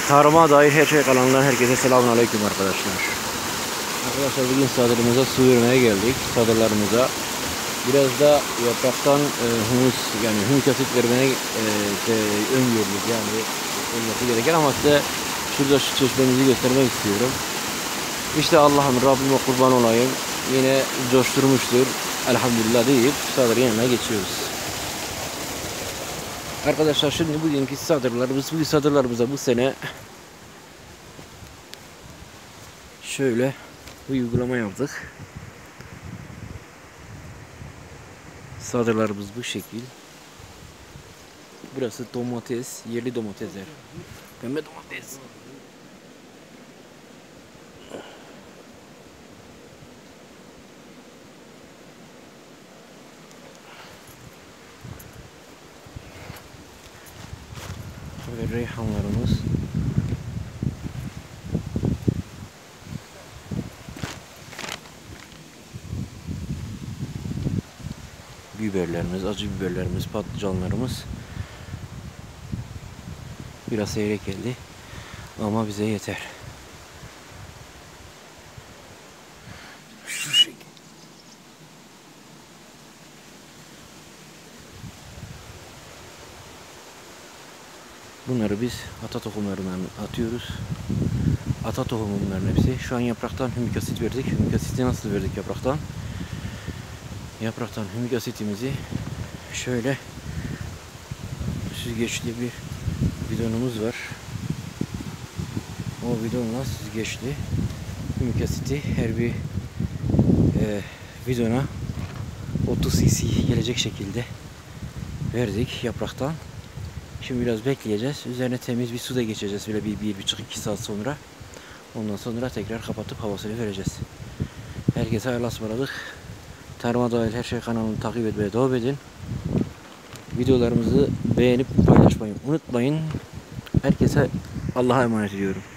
Tarıma dair her şey kanalından herkese selamünaleyküm arkadaşlar. Arkadaşlar bugün çadırımıza su vermeye geldik. Çadırlarımıza biraz da yapraktan humus yani humus asit vermeye öngörülük yani olması gereken ama size şurada şu çeşmemizi göstermek istiyorum. İşte Allah'ım Rabbime kurban olayım. Yine coşturmuştur. Elhamdülillah deyip çadırın yanına geçiyoruz. Arkadaşlar şimdi bugünkü çadırlarımıza bu sene şöyle bir uygulama yaptık. Çadırlarımız bu şekil. Burası domates, yerli domatesler. Pembe domates. Böyle reyhanlarımız. Biberlerimiz, acı biberlerimiz, patlıcanlarımız. Biraz seyrek geldi ama bize yeter. Şu şekilde. Bunları biz ata tohumlarından atıyoruz. Ata tohumu bunların hepsi. Şu an yapraktan hümik asit verdik. Hümik asiti nasıl verdik yapraktan? Yapraktan hümik asitimizi şöyle süzgeçli bir bidonumuz var. O bidonla süzgeçli hümik asiti her bir bidona 30 cc gelecek şekilde verdik yapraktan. Şimdi biraz bekleyeceğiz. Üzerine temiz bir su da geçeceğiz. Böyle 1,5-2 saat sonra. Ondan sonra tekrar kapatıp havasını vereceğiz. Herkese hayırlı ısmarladık. Tarıma dair her şey kanalını takip etmeye devam edin. Videolarımızı beğenip paylaşmayı unutmayın. Herkese Allah'a emanet ediyorum.